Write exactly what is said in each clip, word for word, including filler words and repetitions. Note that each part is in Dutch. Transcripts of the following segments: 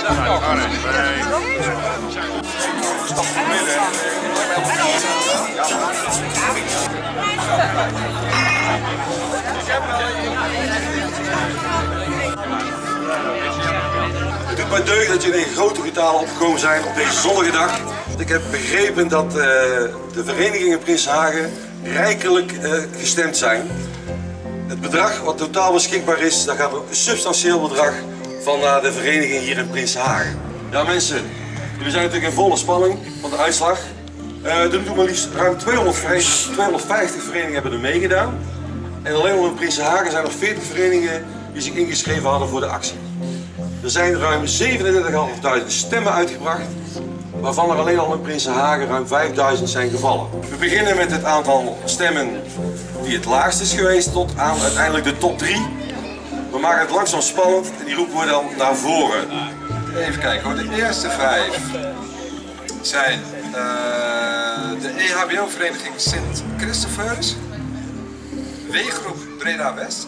Het doet mij deugd dat jullie in grote getalen opgekomen zijn op deze zonnige dag. Ik heb begrepen dat uh, de verenigingen Prinsenhagen rijkelijk uh, gestemd zijn. Het bedrag wat totaal beschikbaar is, daar gaat een substantieel bedrag van naar de vereniging hier in Prinsenhagen. Ja mensen, jullie zijn natuurlijk in volle spanning van de uitslag. Uh, er doen maar liefst ruim tweehonderdvijftig, tweehonderdvijftig verenigingen hebben er meegedaan. En alleen al in Prinsenhagen zijn er veertig verenigingen die zich ingeschreven hadden voor de actie. Er zijn ruim zevenendertigduizend stemmen uitgebracht, waarvan er alleen al in Prinsenhagen ruim vijfduizend zijn gevallen. We beginnen met het aantal stemmen die het laagst is geweest tot aan uiteindelijk de top drie. We maken het langzaam spannend en die roepen we dan naar voren. Even kijken hoor, de eerste vijf zijn uh, de E H B O-vereniging Sint Christophers, W-groep Breda West,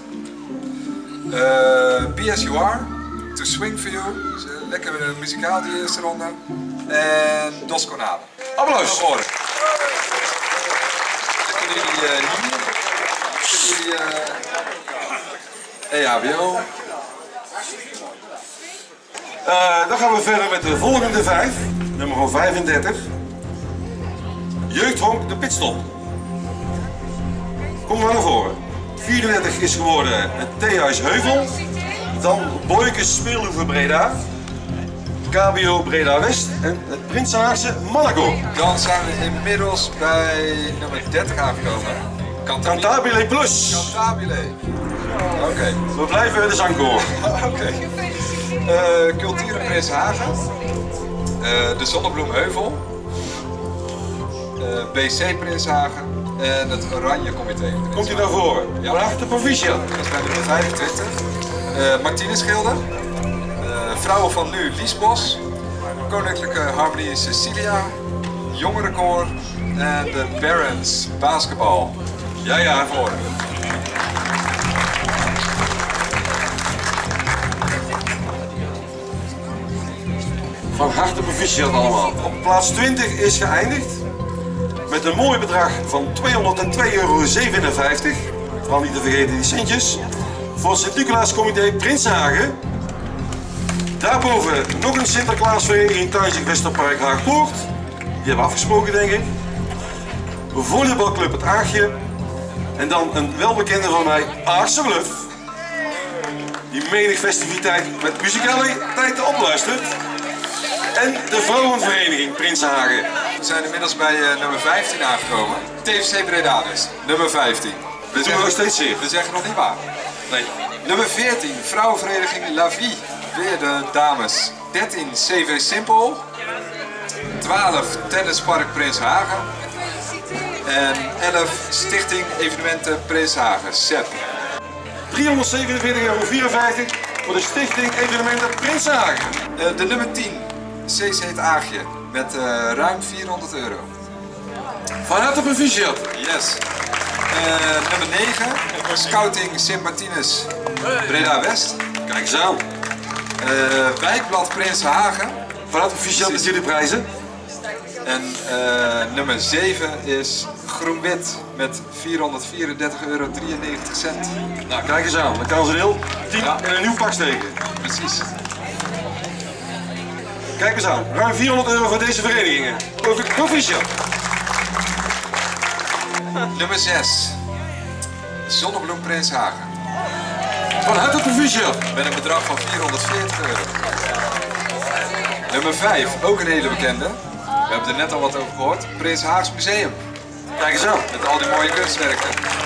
uh, B S U R, To Swing For You, lekker muzikaal die eerste ronde, en Dos Conade. Applaus! Zitten jullie uh, hier? Zitten jullie uh, E H B O? Uh, dan gaan we verder met de volgende vijf, nummer vijfendertig. Jeugdhonk de Pitstop. Kom maar naar voren. vierendertig is geworden het Theehuis Heuvel. Dan Boykes Speelhoeve Breda. K B O Breda West en het Prinsenhaagse Monaco. Dan zijn we inmiddels bij nummer dertig aangekomen. Cantabile, Cantabile Plus. Cantabile. Oké. Okay. We blijven de zang horen. Oké. Okay. Uh, Culturen Prinsenhagen. Uh, de Zonnebloemheuvel. Uh, B C Prinsenhagen. En het Oranje Comité. Komt u naar voren? Ja. Van harte proficiat. Dat is bij nummer vijfentwintig. Uh, Martine Schilder. Uh, Vrouwen van Nu Liesbos. Koninklijke Harmonie Cecilia. Jongerenkoor. En de Barons Basketbal. Ja, ja, voor. Van harte proficiat allemaal. Op plaats twintig is geëindigd met een mooi bedrag van tweehonderdtwee euro zevenenvijftig. Vooral niet te vergeten die centjes. Voor het Sint-Nicolaas-comité Prinsenhagen. Daarboven nog een Sinterklaasvereniging Tuinzicht Westerpark Haagpoort. Die hebben afgesproken, denk ik. Volleybalclub Het Aagje. En dan een welbekende van mij, Aagse Bluff. Die menig festiviteit met muzikaliteit opluistert. En de Vrouwenvereniging Prinsenhagen. We zijn inmiddels bij uh, nummer vijftien aangekomen. T F C Breda dus, nummer vijftien. We doen nog steeds zeer. We zeggen nog niet waar. Nee. Nummer veertien, Vrouwenvereniging La Vie. Weer de dames. dertien, C V Simpel. twaalf, Tennispark Prinsenhagen. En elf, Stichting Evenementen Prinsenhagen, S E P. driehonderdzevenenveertig euro vierenvijftig voor de Stichting Evenementen Prinsenhagen. Uh, de nummer tien, C C Het Aagje. Met uh, ruim vierhonderd euro. Van harte proficiat. Yes. Uh, nummer negen, Scouting Sint Martinus Breda West. Kijk eens aan. Uh, Wijkblad Prinsenhagen. Van harte proficiat met jullie prijzen. En uh, nummer zeven is Groen-Wit met vierhonderdvierendertig euro drieënnegentig. Nou, kijk eens aan. Dan kan ze heel tien Ja. in een nieuw pak steken. Precies. Kijk eens aan. Ruim vierhonderd euro voor deze verenigingen. Proficiat. Nummer zes, Zonnebloem Prinsenhagen. Van harte proficiat. Met een bedrag van vierhonderdveertig euro. Nummer vijf, ook een hele bekende. We hebben er net al wat over gehoord. Prinsenhaags Museum. Kijk eens aan. Met al die mooie kunstwerken.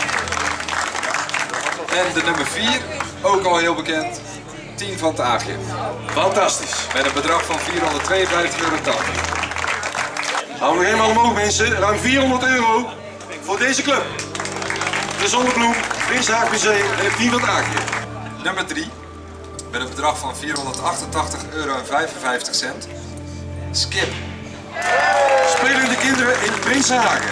En de nummer vier, ook al heel bekend. tien van het Aagje. Fantastisch. Met een bedrag van vierhonderdtweeënvijftig euro tachtig. Hou nog eenmaal omhoog mensen. Ruim vierhonderd euro voor deze club. De Zonnebloem, Prinsenhaag Museum en het team van het Aagje. Nummer drie, met een bedrag van vierhonderdachtentachtig euro vijfenvijftig. Skip. Spelende kinderen in Prinsenhagen.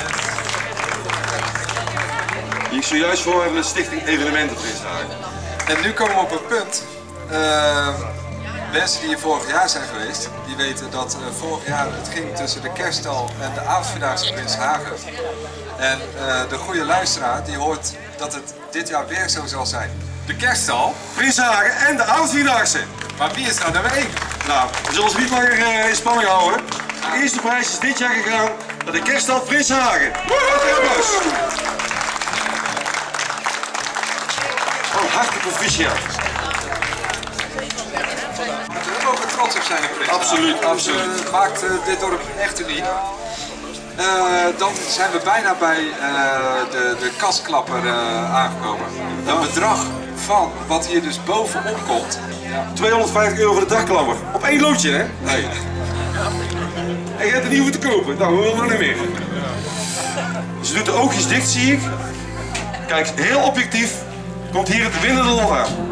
Die ik zojuist voor heb met Stichting Evenementen Prinsenhagen. En nu komen we op een punt. Uh, Mensen die hier vorig jaar zijn geweest, die weten dat uh, vorig jaar het ging tussen de kerststal en de avondvierdaagse Prins Hagen. En uh, de goede luisteraar die hoort dat het dit jaar weer zo zal zijn. De kerststal, Prins Hagen en de avondvierdaagse. Maar wie is nou nummer één? Nou, we zullen ons niet langer uh, in spanning houden. De eerste prijs is dit jaar gegaan naar de kerststal Prins Hagen. Applaus. Oh, hartelijk proficiat. We mogen trots op zijn, Prins. Absoluut, absoluut. Dat uh, maakt uh, dit dorp echt uniek. Uh, dan zijn we bijna bij uh, de, de kasklapper uh, aangekomen. Een bedrag van wat hier dus bovenop komt. tweehonderdvijftig euro voor de dagklammer. Op één loodje, hè? Nee. En je hebt het niet hoeven te kopen. Nou, we willen nog niet meer. Ze doet de oogjes dicht, zie ik. Kijk, heel objectief. Komt hier het winnende lot aan.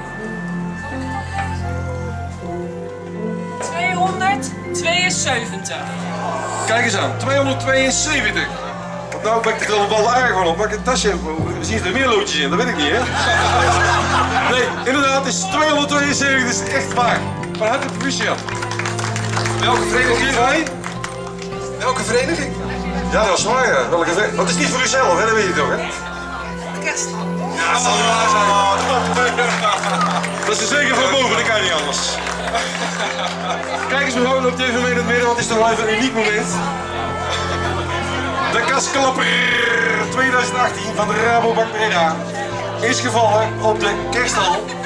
tweehonderdtweeënzeventig. Kijk eens aan, tweehonderdtweeënzeventig. Want nou ben ik de bal aardig van op. Maak een tasje. We zien er meer loodjes in, dat weet ik niet, hè? Nee, inderdaad, het is tweehonderdtweeënzeventig, dat is echt waar. Van harte proficiat. Welke vereniging? Hierbij? Welke vereniging? Ja, dat is waar, ja. Welke vereniging? Want het is niet voor uzelf, hè? Dat weet je toch, hè? Kerst. Ja, dat zal niet waar zijn. Dat is er zeker van boven, dat kan niet anders. Kijk eens mevrouw, loopt even mee in het midden, want het is toch wel even een uniek moment. De kasklapper tweeduizend achttien van de Rabobank Breda is gevallen op de kerststal